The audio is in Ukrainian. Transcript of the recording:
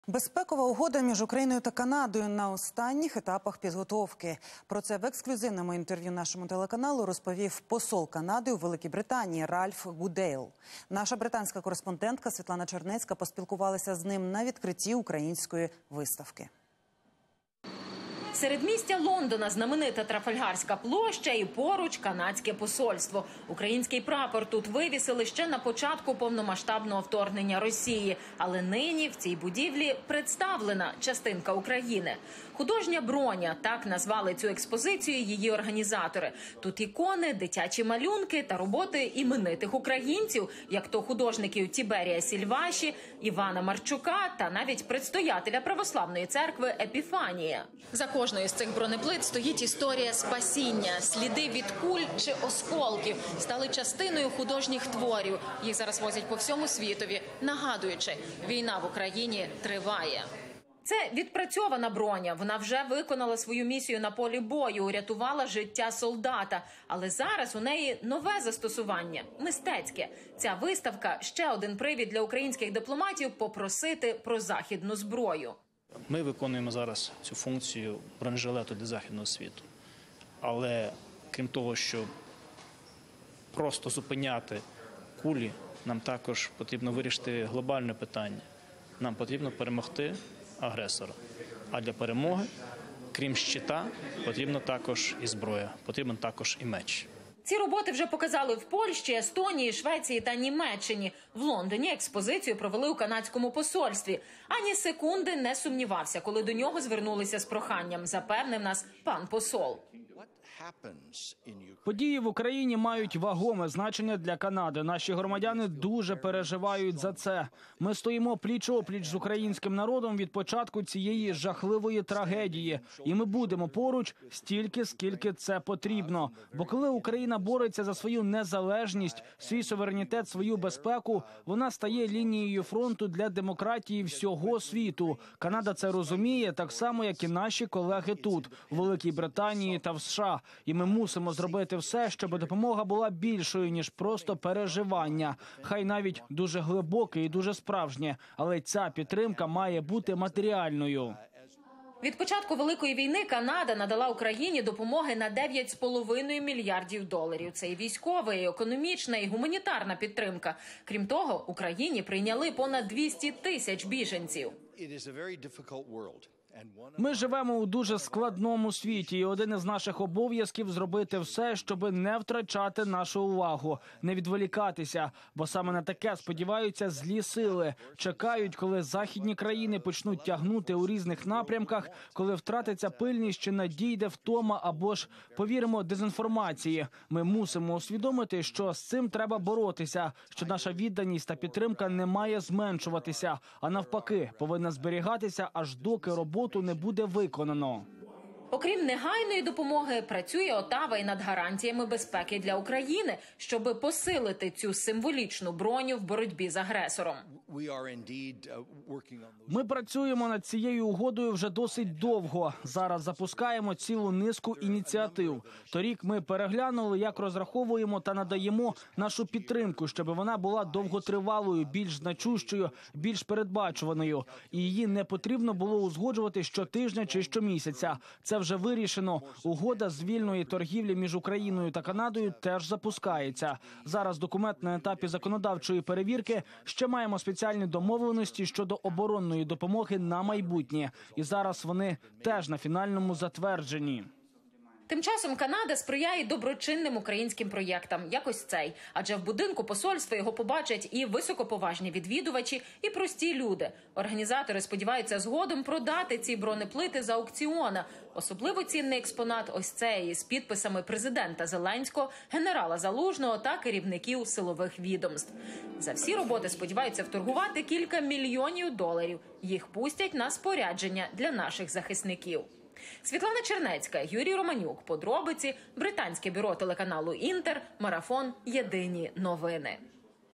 Безпекова угода між Україною та Канадою на останніх етапах підготовки. Про це в ексклюзивному інтерв'ю нашому телеканалу розповів посол Канади у Великій Британії Ральф Гудейл. Наша британська кореспондентка Світлана Чернецька поспілкувалася з ним на відкритті української виставки. Середмістя Лондона знаменита Трафальгарська площа і поруч канадське посольство. Український прапор тут вивісили ще на початку повномасштабного вторгнення Росії. Але нині в цій будівлі представлена частинка України. Художня броня – так назвали цю експозицію її організатори. Тут ікони, дитячі малюнки та роботи іменитих українців, як то художників Тіберія Сільваші, Івана Марчука та навіть предстоятеля православної церкви Епіфанія. За кожною з цих бронеплит стоїть історія спасіння. Сліди від куль чи осколків стали частиною художніх творів. Їх зараз возять по всьому світові, нагадуючи, війна в Україні триває. Це відпрацьована броня. Вона вже виконала свою місію на полі бою, урятувала життя солдата. Але зараз у неї нове застосування – мистецьке. Ця виставка – ще один привід для українських дипломатів попросити про західну зброю. Ми виконуємо зараз цю функцію бронежилету для західного світу. Але крім того, щоб просто зупиняти кулі, нам також потрібно вирішити глобальне питання. Нам потрібно перемогти агресора. А для перемоги, крім щита, потрібна також і зброя, потрібен також і меч. Ці роботи вже показали в Польщі, Естонії, Швеції та Німеччині. В Лондоні експозицію провели у канадському посольстві. Ані секунди не сумнівався, коли до нього звернулися з проханням, запевнив нас пан посол. Події в Україні мають вагоме значення для Канади. Наші громадяни дуже переживають за це. Ми стоїмо пліч-опліч з українським народом від початку цієї жахливої трагедії. І ми будемо поруч стільки, скільки це потрібно. Бо коли Україна бореться за свою незалежність, свій суверенітет, свою безпеку, вона стає лінією фронту для демократії всього світу. Канада це розуміє так само, як і наші колеги тут, у Великій Британії та в США. І ми мусимо зробити все, щоб допомога була більшою, ніж просто переживання. Хай навіть дуже глибоке і дуже справжнє, але ця підтримка має бути матеріальною. Від початку Великої війни Канада надала Україні допомоги на 9,5 мільярдів доларів. Це і військова, і економічна, і гуманітарна підтримка. Крім того, Україні прийняли понад 200 тисяч біженців. Ми живемо у дуже складному світі, і один із наших обов'язків – зробити все, щоб не втрачати нашу увагу, не відволікатися, бо саме на таке сподіваються злі сили. Чекають, коли західні країни почнуть тягнути у різних напрямках, коли втратиться пильність чи надійде втома або ж, повіримо, дезінформації. Ми мусимо усвідомити, що з цим треба боротися, що наша відданість та підтримка не має зменшуватися, а навпаки, повинна зберігатися, аж доки роботу не буде виконано. Окрім негайної допомоги, працює Отава і над гарантіями безпеки для України, щоб посилити цю символічну броню в боротьбі з агресором. Ми працюємо над цією угодою вже досить довго. Зараз запускаємо цілу низку ініціатив. Торік ми переглянули, як розраховуємо та надаємо нашу підтримку, щоб вона була довготривалою, більш значущою, більш передбачуваною. І її не потрібно було узгоджувати щотижня чи щомісяця. Це вже вирішено. Угода з вільної торгівлі між Україною та Канадою теж запускається. Зараз документ на етапі законодавчої перевірки. Ще маємо спеціальні домовленості щодо оборонної допомоги на майбутнє. І зараз вони теж на фінальному затвердженні. Тим часом Канада сприяє доброчинним українським проєктам, як ось цей. Адже в будинку посольства його побачать і високоповажні відвідувачі, і прості люди. Організатори сподіваються згодом продати ці бронеплити з аукціона. Особливо цінний експонат ось цей з підписами президента Зеленського, генерала Залужного та керівників силових відомств. За всі роботи сподіваються вторгувати кілька мільйонів доларів. Їх пустять на спорядження для наших захисників. Світлана Чернецька, Юрій Романюк. Подробиці. Британське бюро телеканалу «Інтер». Марафон. Єдині новини.